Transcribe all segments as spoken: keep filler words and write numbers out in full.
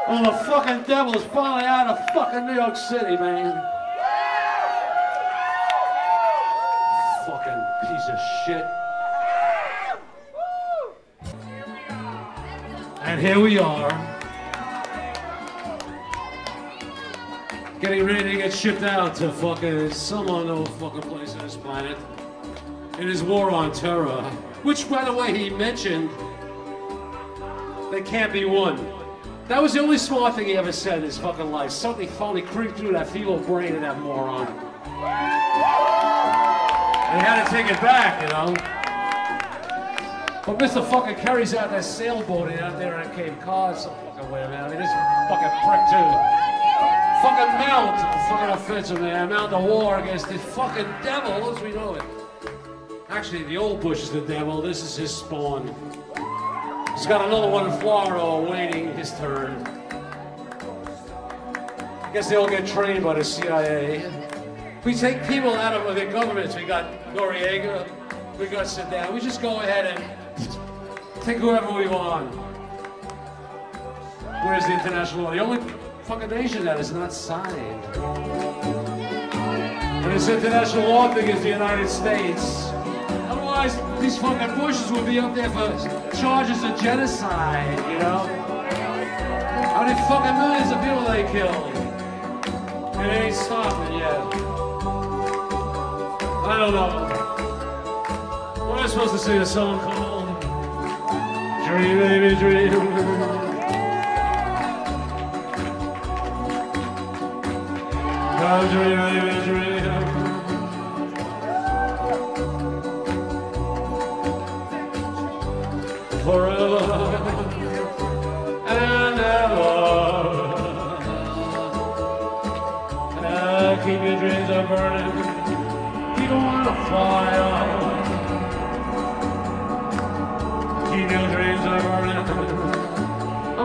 Oh, the fucking devil is finally out of fucking New York City, man. Fucking piece of shit. And here we are, getting ready to get shipped out to fucking some unknown fucking place on this planet in his war on terror, which, by the way, he mentioned they can't be won. That was the only smart thing he ever said in his fucking life. Something finally creeped through that feeble brain of that moron. And he had to take it back, you know. But Mister fucking Kerry's out there sailboating out there in Cape Cod some fucking way, man. I mean, this fucking prick, too. Fucking mount, fucking offensive, man. Mount a war against the fucking devil as we know it. Actually, the old Bush is the devil. This is his spawn. He's got another one in Florida awaiting his turn. I guess they all get trained by the C I A. We take people out of the governments. We got Noriega, we got Saddam. We just go ahead and take whoever we want. Where's the international law? The only fucking nation that is not signed. And this international law thing is the United States. Otherwise, these fucking Bushes would be up there for charges of genocide, you know? How many fucking millions of people they killed? And it ain't stopping yet. I don't know. What am I supposed to sing a song called Dream, Baby, Dream? Come dream, baby, dream. Forever and ever. And keep your dreams are burning. Keep them on the fire. Keep your dreams are burning. Oh.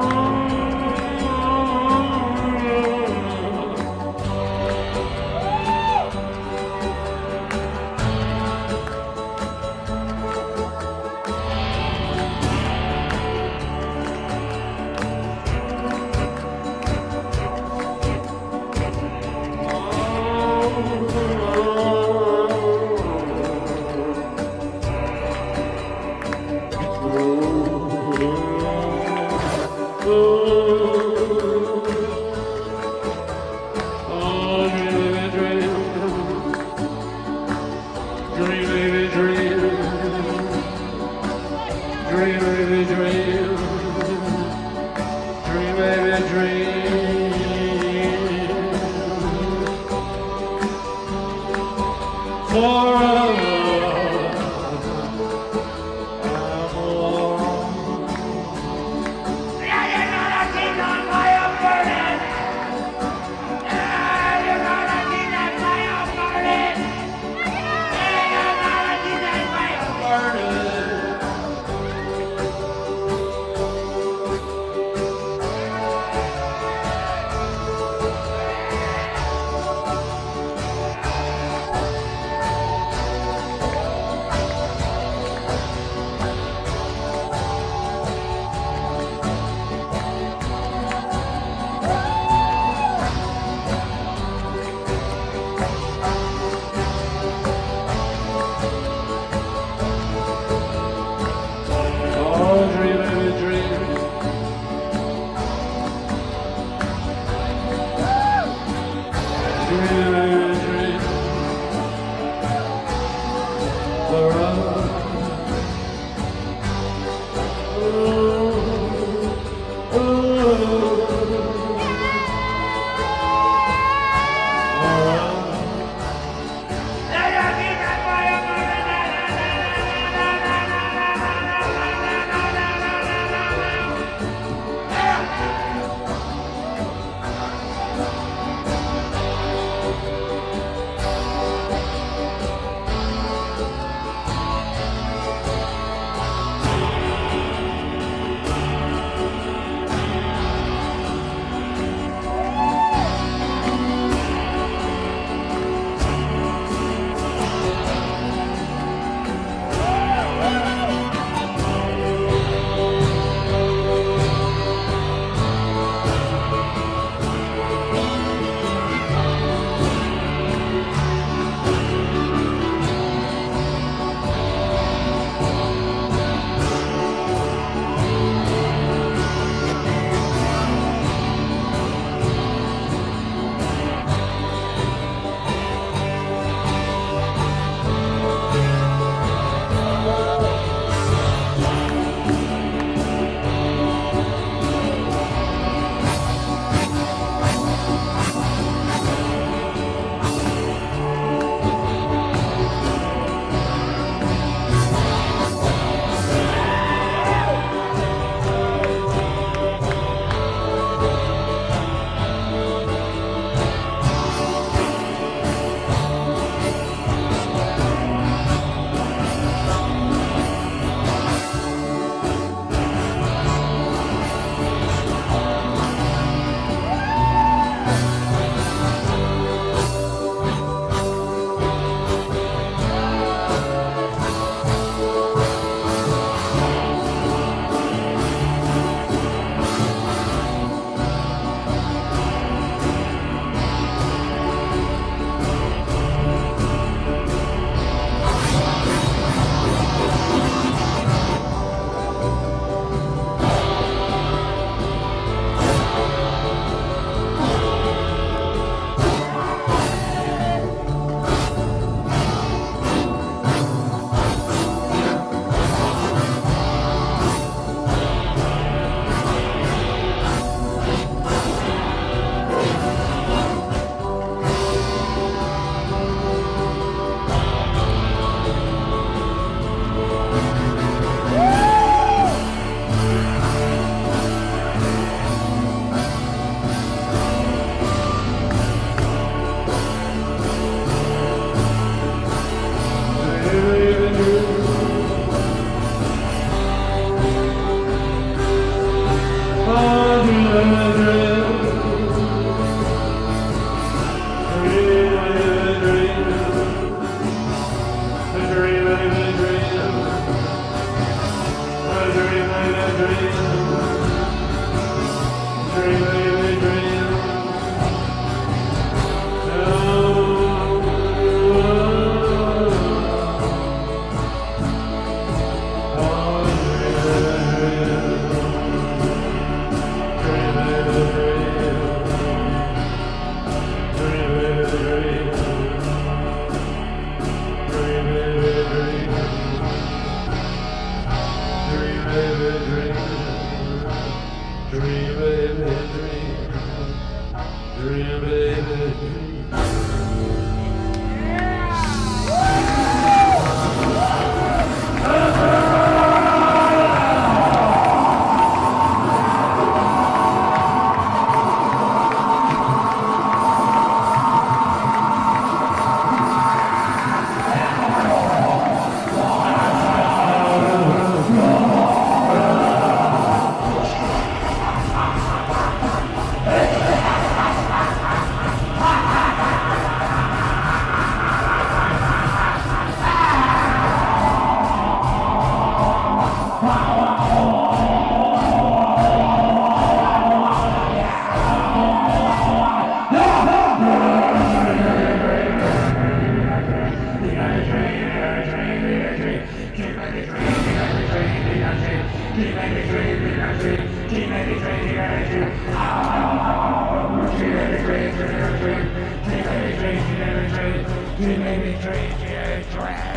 dream, baby, dream, dream, baby, dream. Dream, baby, dream, dream, dream.